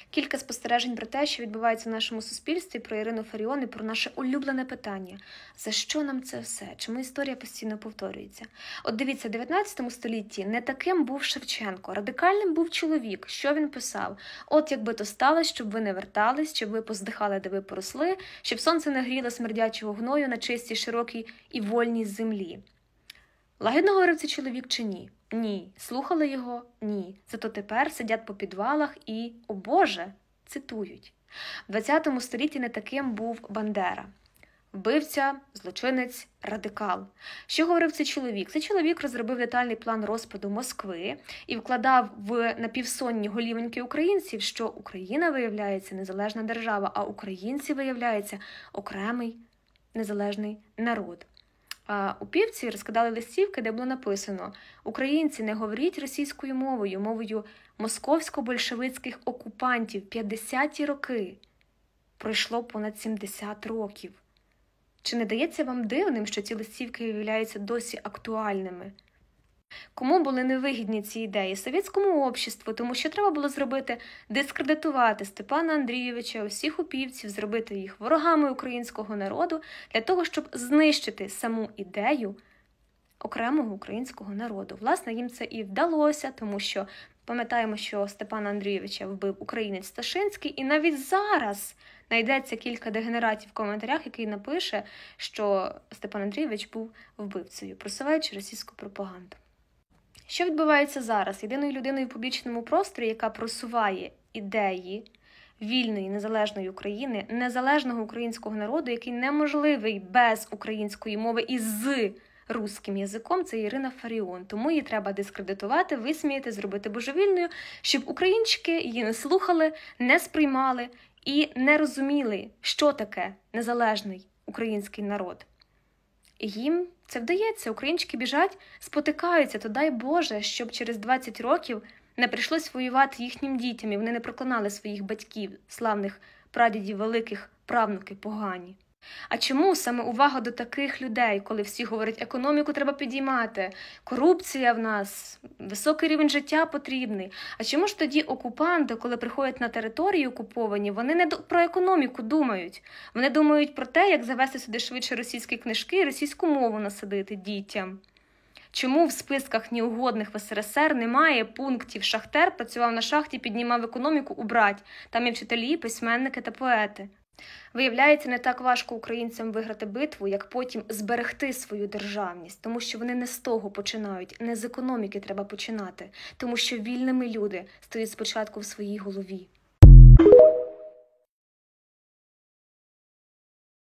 Кілька спостережень про те, що відбувається в нашому суспільстві, про Ірину Фаріон і про наше улюблене питання. За що нам це все? Чому історія постійно повторюється? От дивіться, в 19 столітті не таким був Шевченко. Радикальним був чоловік. Що він писав? От якби то сталося, щоб ви не вертались, щоб ви поздихали, де ви поросли, щоб сонце не гріло смердячого гною на чистій, широкій і вольній землі. Лагідно говорив цей чоловік чи ні? Ні. Слухали його? Ні. Зато тепер сидять по підвалах і, о Боже, цитують. В 20 столітті не таким був Бандера. Вбивця, злочинець, радикал. Що говорив цей чоловік? Цей чоловік розробив детальний план розпаду Москви і вкладав в напівсонні голівоньки українців, що Україна, виявляється, незалежна держава, а українці, виявляється, окремий незалежний народ. А у Півці розкидали листівки, де було написано: «Українці, не говоріть російською мовою, мовою московсько-большевицьких окупантів. 50-ті роки». Пройшло понад 70 років. Чи не дається вам дивним, що ці листівки виявляються досі актуальними? Кому були невигідні ці ідеї? Совєтському обществу, тому що треба було зробити, дискредитувати Степана Андрійовича, усіх упівців, зробити їх ворогами українського народу, для того, щоб знищити саму ідею окремого українського народу. Власне, їм це і вдалося, тому що пам'ятаємо, що Степана Андрійовича вбив українець Сташинський, і навіть зараз знайдеться кілька дегенератів в коментарях, який напише, що Степан Андрійович був вбивцею, просуваючи російську пропаганду. Що відбувається зараз? Єдиною людиною в публічному просторі, яка просуває ідеї вільної, незалежної України, незалежного українського народу, який неможливий без української мови і з русським язиком, це Ірина Фаріон. Тому її треба дискредитувати, висміяти, зробити божевільною, щоб українчики її не слухали, не сприймали і не розуміли, що таке незалежний український народ. І їм це вдається. Українчики біжать, спотикаються, то дай Боже, щоб через 20 років не прийшлось воювати їхнім дітям, і вони не проклинали своїх батьків, славних прадідів, великих, правнуки погані. А чому саме увага до таких людей, коли всі говорять, економіку треба підіймати, корупція в нас, високий рівень життя потрібний? А чому ж тоді окупанти, коли приходять на території окуповані, вони не про економіку думають? Вони думають про те, як завести сюди швидше російські книжки і російську мову насадити дітям. Чому в списках неугодних в СРСР немає пунктів «Шахтер працював на шахті, піднімав економіку, убрать»? Там є вчителі, письменники та поети. Виявляється, не так важко українцям виграти битву, як потім зберегти свою державність, тому що вони не з того починають, не з економіки треба починати, тому що вільними люди стоять спочатку в своїй голові.